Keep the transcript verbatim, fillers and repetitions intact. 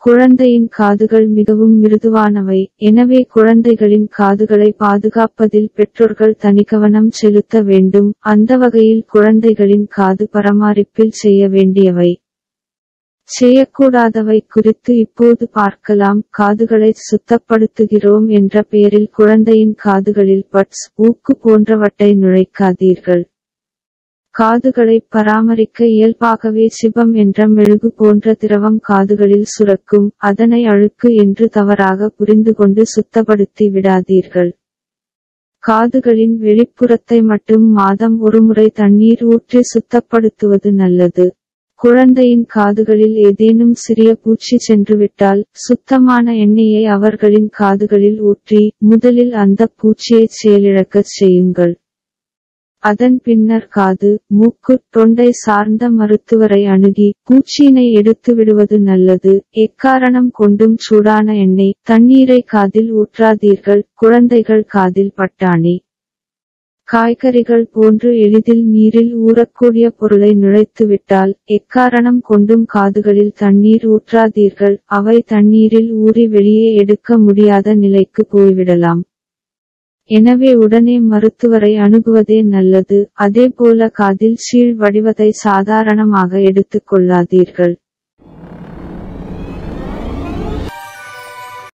குழந்தையின் காதுகள் மிகவும் மிருதுவானவை, எனவே குழந்தைகளின் காதுகளை பாதுகாப்பதில் பெற்றோர்கள் தனிக்கவனம் செலுத்த வேண்டும். அந்த வகையில் குழந்தைகளின் காது பராமரிப்பில் செய்ய வேண்டியவை. செய்யக்கூடாதவை குறித்து இப்போது பார்க்கலாம். காதுகளை சுத்தப்படுத்துகிறோம் என்ற பெயரில் குழந்தையின் காதுகளில் பட்ஸ், ஊக்கு போன்றவற்றை நுழைக்காதீர்கள். காதுகளை பராமரிக்க இயல்பாகவே சிபம் என்ற மெழுகு போன்ற திரவம் காதுகளில் சுரக்கும். அதனை அழுக்கு என்று தவறாக புரிந்துகொண்டு சுத்தப்படுத்தி விடாதீர்கள். காதுகளின் வெளிப்புறத்தை மட்டும் மாதம் ஒருமுறை தண்ணீர் ஊற்றி சுத்தப்படுத்துவது நல்லது. குழந்தையின் காதுகளில் ஏதேனும் சிறிய பூச்சி சென்றுவிட்டால் சுத்தமான எண்ணெயை அவர்களின் காதுகளில் ஊற்றி முதலில் அந்த பூச்சியை செயலிழக்கச் செய்யுங்கள். அதன் பின்னர் காது, மூக்கு, தொண்டை சார்ந்த மருத்துவரை அணுகி பூச்சியினை எடுத்து விடுவது நல்லது. எக்காரணம் கொண்டும் சூடான எண்ணெய், தண்ணீரை காதில் ஊற்றாதீர்கள். குழந்தைகள் காதில் பட்டாணி, காய்கறிகள் போன்று எளிதில் நீரில் ஊறக்கூடிய பொருளை நுழைத்துவிட்டால் எக்காரணம் கொண்டும் காதுகளில் தண்ணீர் ஊற்றாதீர்கள். அவை தண்ணீரில் ஊறி வெளியே எடுக்க முடியாத நிலைக்கு போய்விடலாம். எனவே உடனே மருத்துவரை அணுகுவதே நல்லது. அதேபோல காதில் சீழ் வடிவதை சாதாரணமாக எடுத்துக் கொள்ளாதீர்கள்.